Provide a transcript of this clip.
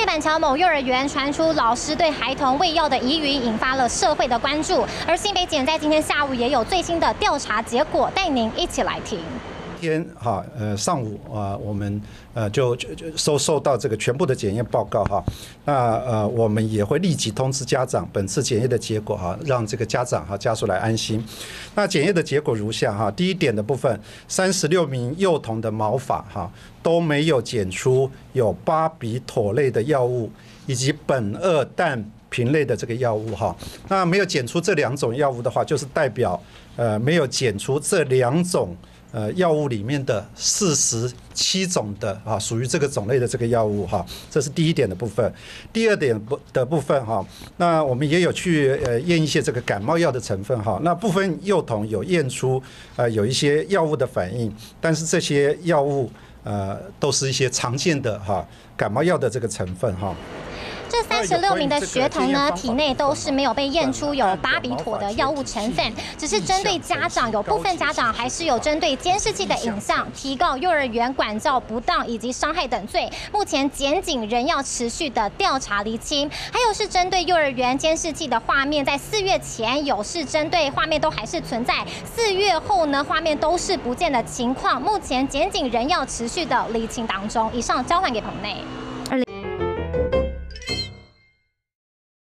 板桥某幼儿园传出老师对孩童喂药的疑云，引发了社会的关注。而新北检在今天下午也有最新的调查结果，带您一起来听。 上午我们就收到这个全部的检验报告哈，那我们也会立即通知家长本次检验的结果哈，让这个家长家属来安心。那检验的结果如下哈，第一点的部分，36名幼童的毛发都没有检出有巴比妥类的药物以及苯二氮平类的这个药物哈，那没有检出这2种药物的话，就是代表没有检出这2种。药物里面的47种的属于这个种类的这个药物哈，这是第一点的部分。第二点的部分哈，那我们也有去验一些这个感冒药的成分哈，那部分幼童有验出有一些药物的反应，但是这些药物都是一些常见的感冒药的这个成分哈。 这36名的学童呢，体内都是没有被验出有巴比妥的药物成分，只是针对家长，有部分家长还是有针对监视器的影像提告幼儿园管教不当以及伤害等罪。目前检警仍要持续的调查厘清，还有是针对幼儿园监视器的画面，在4月前有是针对画面都还是存在，4月后呢画面都是不见的情况。目前检警仍要持续的厘清当中。以上交还给棚内。